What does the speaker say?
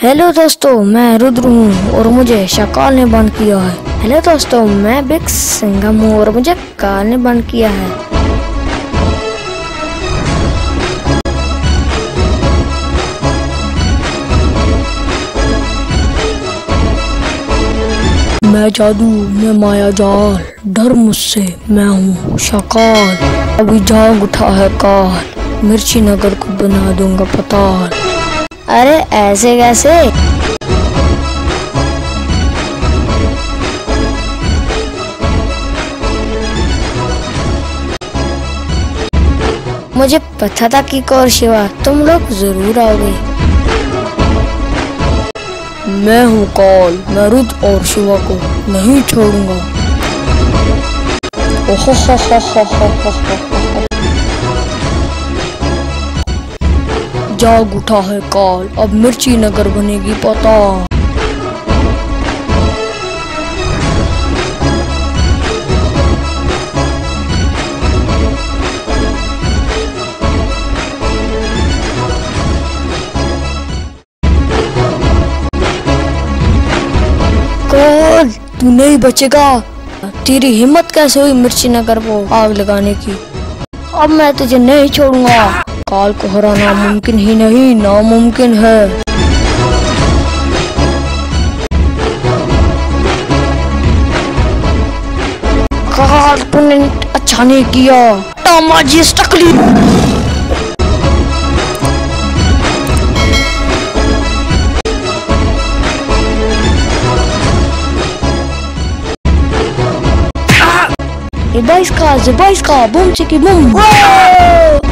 Hello दोस्तों, मैं रुद्र हूँ और मुझे शकाल ने बंद किया है। हेलो दोस्तों, मैं बिग सिंघम हूँ और मुझे काल ने बंद किया है। मैं जादू, मैं माया जाल, डर मुझसे, मैं हूँ शकाल। अभी जाग उठा है काल, मिर्ची नगर को बना दूंगा पताल। अरे ऐसे कैसे? मुझे पता था कि कौर शिवा तुम लोग जरूर आओगे। मैं हूँ काल, मैं रुद्र और शिवा को नहीं छोड़ूंगा। जाग उठा है काल, अब मिर्ची नगर बनेगी पता। काल, तू नहीं बचेगा। तेरी हिम्मत कैसे हुई मिर्ची नगर को आग लगाने की? अब मैं तुझे नहीं छोड़ूंगा। काल को हराना मुमकिन ही नहीं, नामुमकिन है। काल, तूने अच्छा नहीं किया। तामाजी टकली। Zebaiska, bum chiki bum.